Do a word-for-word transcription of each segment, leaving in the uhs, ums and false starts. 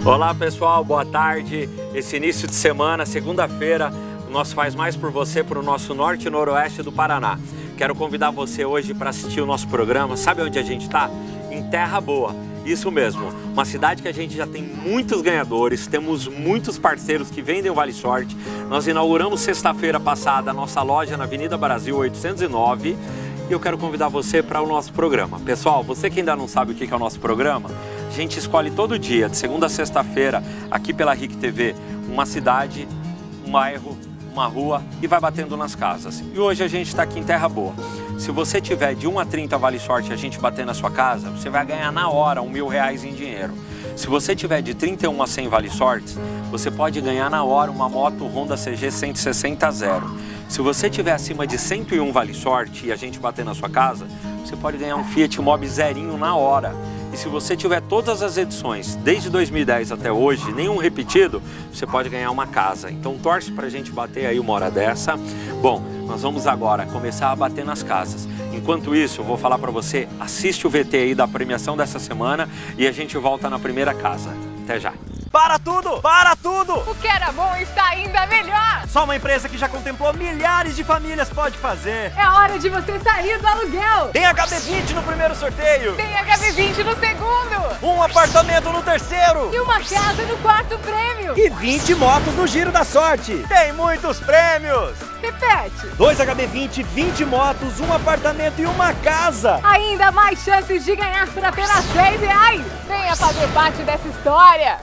Olá pessoal, boa tarde. Esse início de semana, segunda-feira, o nosso Faz Mais por Você para o nosso norte e noroeste do Paraná. Quero convidar você hoje para assistir o nosso programa. Sabe onde a gente está? Em Terra Boa. Isso mesmo, uma cidade que a gente já tem muitos ganhadores, temos muitos parceiros que vendem o Vale Sorte. Nós inauguramos sexta-feira passada a nossa loja na Avenida Brasil oitocentos e nove e eu quero convidar você para o nosso programa. Pessoal, você que ainda não sabe o que é o nosso programa, a gente escolhe todo dia, de segunda a sexta-feira, aqui pela R I C T V, uma cidade, um bairro, uma rua e vai batendo nas casas. E hoje a gente está aqui em Terra Boa. Se você tiver de um a trinta Vale Sorte e a gente bater na sua casa, você vai ganhar na hora um mil reais em dinheiro. Se você tiver de trinta e um a cem Vale Sortes, você pode ganhar na hora uma moto Honda C G cento e sessenta zero. Se você tiver acima de cento e um Vale Sorte e a gente bater na sua casa, você pode ganhar um Fiat Mobi zerinho na hora. E se você tiver todas as edições, desde dois mil e dez até hoje, nenhum repetido, você pode ganhar uma casa. Então torce pra gente bater aí uma hora dessa. Bom, nós vamos agora começar a bater nas casas. Enquanto isso, eu vou falar pra você, assiste o V T aí da premiação dessa semana e a gente volta na primeira casa. Até já! Para tudo! Para tudo! O que era bom está ainda melhor! Só uma empresa que já contemplou milhares de famílias pode fazer. É hora de você sair do aluguel! Tem H B vinte no primeiro sorteio! Tem H B vinte no segundo! Um apartamento no terceiro! E uma casa no quarto prêmio! E vinte motos no Giro da Sorte! Tem muitos prêmios! Repete! dois H B vinte, vinte motos, um apartamento e uma casa! Ainda mais chances de ganhar por apenas dez reais! Venha fazer parte dessa história!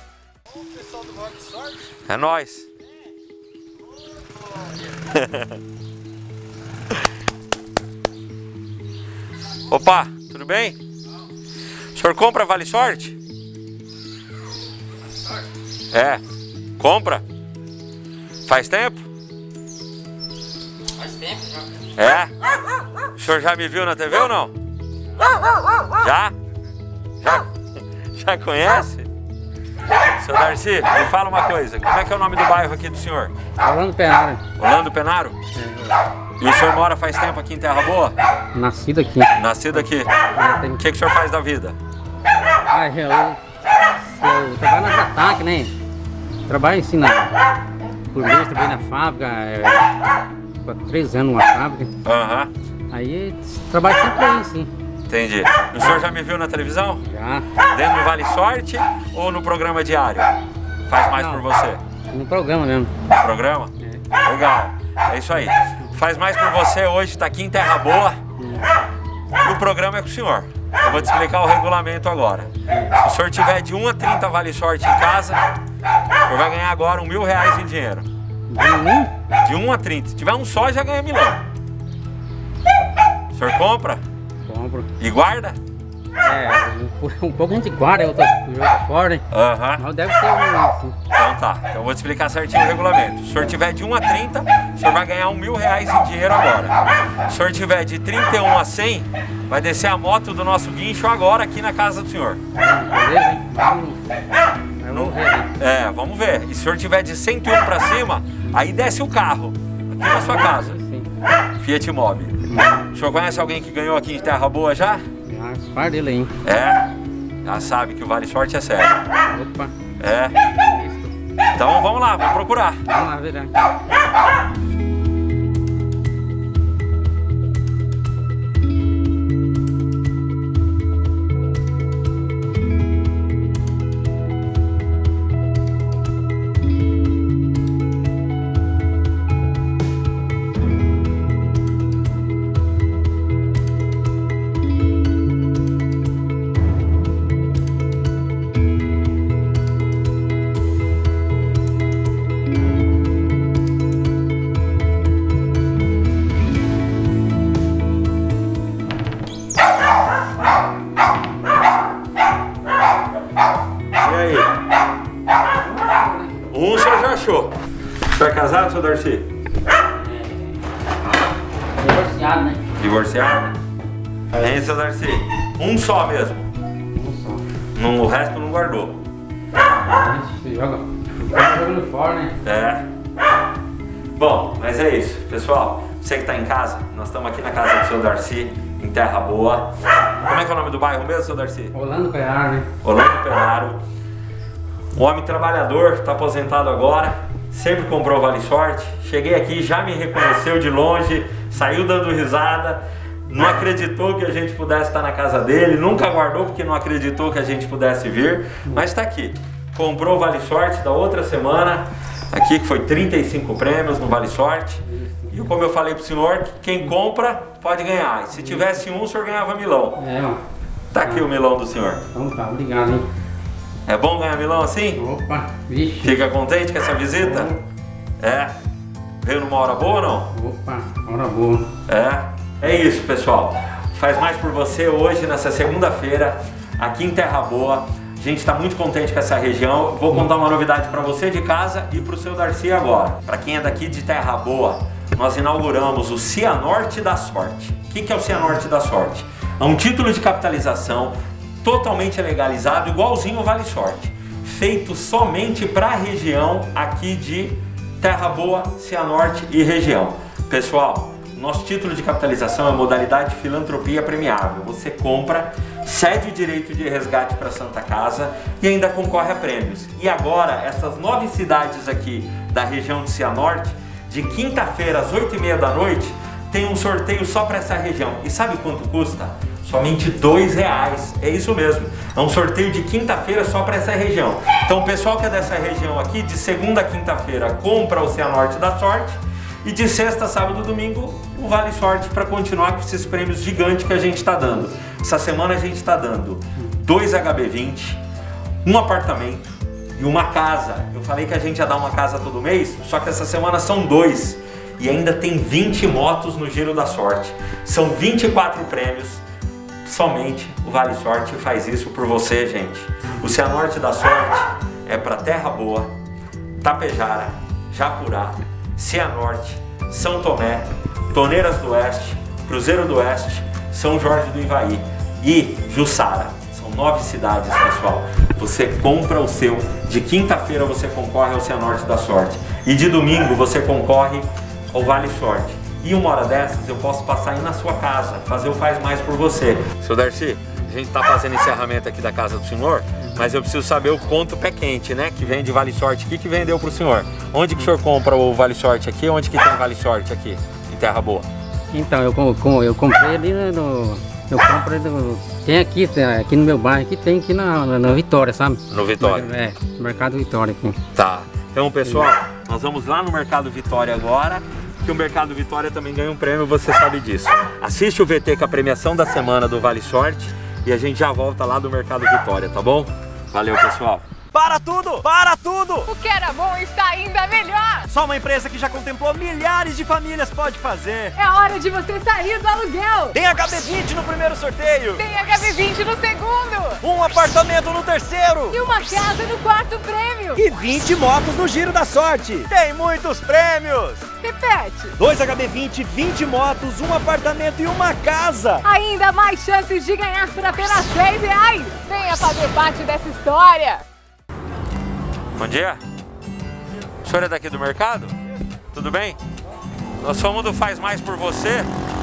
É nóis! Opa, tudo bem? O senhor compra Vale Sorte? É, compra? Faz tempo? Faz tempo já. É? O senhor já me viu na T V ou não? Já? Já? Já conhece? Seu Darcy, me fala uma coisa, como é que é o nome do bairro aqui do senhor? Orlando Penaro. Orlando Penaro? É. E o senhor mora faz tempo aqui em Terra Boa? Nascido aqui. Nascido aqui. É, tem... O que, que o senhor faz da vida? Ah, eu, eu, eu trabalho na Jatac, né? Trabalho assim na... Por mês, trabalhei na fábrica, é, há três anos numa fábrica. Aham. Uhum. Aí trabalho sempre aí, sim. Entendi. O senhor já me viu na televisão? Já. Dentro do Vale Sorte ou no programa diário? Faz mais Não, por você? No programa mesmo. No programa? É. Legal. É isso aí. Faz mais por você hoje, está aqui em Terra Boa. E o programa é com o senhor. Eu vou te explicar o regulamento agora. Se o senhor tiver de um a trinta Vale Sorte em casa, o senhor vai ganhar agora um mil reais em dinheiro. De um? De um a trinta. Se tiver um só, já ganha milão. O senhor compra? Compro. E guarda? É, um, um pouco a gente guarda, outro joga fora, né? Aham. Mas deve ter um assim. Então tá, então eu vou te explicar certinho o regulamento. Se o senhor tiver de um a trinta, o senhor vai ganhar um mil reais em dinheiro agora. Se o senhor tiver de trinta e um a cem, vai descer a moto do nosso guincho agora aqui na casa do senhor. Beleza, hein? Vamos, vamos ver aí. É, vamos ver. E se o senhor tiver de cento e um pra cima, aí desce o carro aqui na sua casa. Sim. Fiat Mobi. O senhor conhece alguém que ganhou aqui em Terra Boa já? Já, os par dele aí, hein? É? Já sabe que o Vale Sorte é sério. Opa. É? Isso. Então vamos lá, vamos procurar. Vamos lá ver, né? O senhor é casado, seu Darcy? Divorciado, né? Divorciado? Hein, seu Darcy? Um só mesmo? Um só. No, o resto não guardou? A gente joga, joga jogando fora, né? É. Bom, mas é isso, pessoal. Você que está em casa, nós estamos aqui na casa do seu Darcy, em Terra Boa. Como é que é o nome do bairro mesmo, seu Darcy? Orlando Penaro, né? Orlando Penaro. Um homem trabalhador, está aposentado agora, sempre comprou Vale Sorte. Cheguei aqui, já me reconheceu de longe, saiu dando risada, não acreditou que a gente pudesse estar na casa dele, nunca aguardou porque não acreditou que a gente pudesse vir, mas está aqui. Comprou o Vale Sorte da outra semana, aqui que foi trinta e cinco prêmios no Vale Sorte. E como eu falei pro senhor, que quem compra pode ganhar. E se tivesse um, o senhor ganhava milão. É, ó. Tá aqui o milão do senhor. Então tá, obrigado, hein? É bom ganhar milão assim? Opa, vixe. Fica contente com essa visita? É. Veio numa hora boa ou não? Opa, hora boa. É. É isso, pessoal. Faz mais por você hoje, nessa segunda-feira, aqui em Terra Boa. A gente está muito contente com essa região. Vou contar uma novidade para você de casa e para o seu Darcy agora. Para quem é daqui de Terra Boa, nós inauguramos o Cianorte da Sorte. O que, que é o Cianorte da Sorte? É um título de capitalização totalmente legalizado, igualzinho o Vale Sorte, feito somente para a região aqui de Terra Boa, Cianorte e região. Pessoal, nosso título de capitalização é modalidade filantropia premiável. Você compra, cede o direito de resgate para a Santa Casa e ainda concorre a prêmios. E agora, essas nove cidades aqui da região de Cianorte, de quinta-feira às oito e meia da noite, tem um sorteio só para essa região. E sabe quanto custa? Somente dois reais. É isso mesmo. É um sorteio de quinta-feira só para essa região. Então o pessoal que é dessa região aqui, de segunda a quinta-feira, compra o Cianorte da Sorte. E de sexta, sábado e domingo, o Vale Sorte para continuar com esses prêmios gigantes que a gente está dando. Essa semana a gente está dando dois H B vinte, um apartamento e uma casa. Eu falei que a gente ia dar uma casa todo mês, só que essa semana são dois. E ainda tem vinte motos no Giro da Sorte. São vinte e quatro prêmios. Somente o Vale Sorte faz isso por você, gente. O Cianorte da Sorte é para Terra Boa, Tapejara, Japurá, Cianorte, São Tomé, Toneiras do Oeste, Cruzeiro do Oeste, São Jorge do Ivaí e Jussara. São nove cidades, pessoal. Você compra o seu. De quinta-feira você concorre ao Cianorte da Sorte. E de domingo você concorre ao Vale Sorte. E uma hora dessas eu posso passar aí na sua casa, fazer o Faz Mais por você. Seu Darcy, a gente tá fazendo encerramento aqui da casa do senhor, mas eu preciso saber o ponto pé quente, né? Que vende Vale Sorte aqui, que vendeu pro senhor. Onde que o senhor compra o Vale Sorte aqui? Onde que tem Vale Sorte aqui, em Terra Boa? Então, eu, com, eu comprei ali no... Eu compro no, tem aqui, aqui no meu bairro, aqui tem aqui na, na, na Vitória, sabe? No Vitória? É, no Mercado Vitória aqui. Tá. Então, pessoal, nós vamos lá no Mercado Vitória agora, que o Mercado Vitória também ganha um prêmio, você sabe disso. Assiste o V T com a premiação da semana do Vale Sorte e a gente já volta lá do Mercado Vitória, tá bom? Valeu, pessoal! Para tudo! Para tudo! O que era bom está ainda melhor! Só uma empresa que já contemplou milhares de famílias pode fazer. É hora de você sair do aluguel! Tem H B vinte no primeiro sorteio! Tem H B vinte no segundo! Um apartamento no terceiro! E uma casa no quarto prêmio! E vinte motos no Giro da Sorte! Tem muitos prêmios! Repete! dois H B vinte, vinte motos, um apartamento e uma casa! Ainda mais chances de ganhar por apenas três reais! Venha fazer parte dessa história! Bom dia. O senhor é daqui do mercado? Tudo bem? Nós somos do Faz Mais por Você.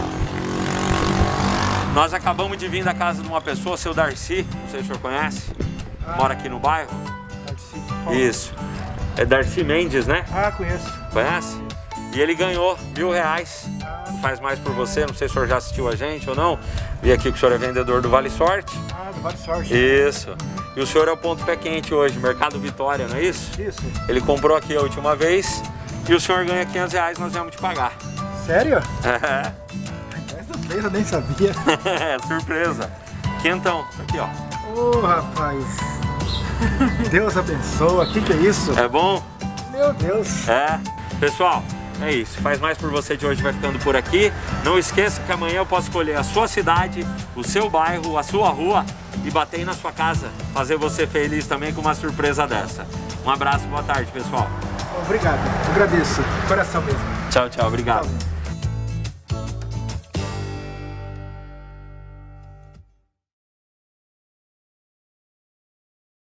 Nós acabamos de vir da casa de uma pessoa, seu Darcy, não sei se o senhor conhece, mora aqui no bairro. Darcy. Isso. É Darcy Mendes, né? Ah, conheço. Conhece? E ele ganhou mil reais. Faz Mais por Você, não sei se o senhor já assistiu a gente ou não. Vi aqui que o senhor é vendedor do Vale Sorte. Ah, do Vale Sorte. Isso. E o senhor é o ponto pé quente hoje, Mercado Vitória, não é isso? Isso. Ele comprou aqui a última vez e o senhor ganha quinhentos reais, nós vamos te pagar. Sério? É. Essa vez eu nem sabia. É, surpresa. Quentão, aqui ó. Ô, oh, rapaz. Deus abençoa. O que, que é isso? É bom? Meu Deus. É. Pessoal, é isso. Faz Mais por Você de hoje vai ficando por aqui. Não esqueça que amanhã eu posso escolher a sua cidade, o seu bairro, a sua rua e bater aí na sua casa. Fazer você feliz também com uma surpresa dessa. Um abraço, boa tarde, pessoal. Obrigado. Agradeço. Coração mesmo. Tchau, tchau. Obrigado. Tchau.